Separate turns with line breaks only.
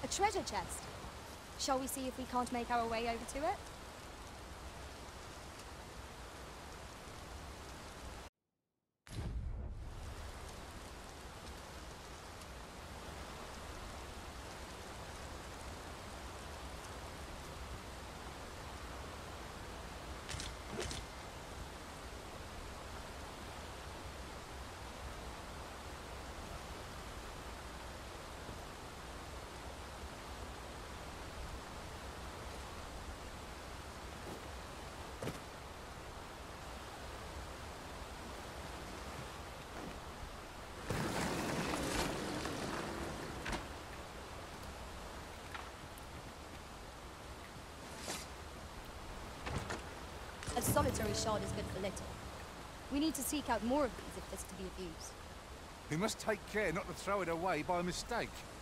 treasure chest. Shall we see if we can't make our way over to it? A solitary shard is good for little. We need to seek out more of these if this is to be of use.
We must take care not to throw it away by mistake.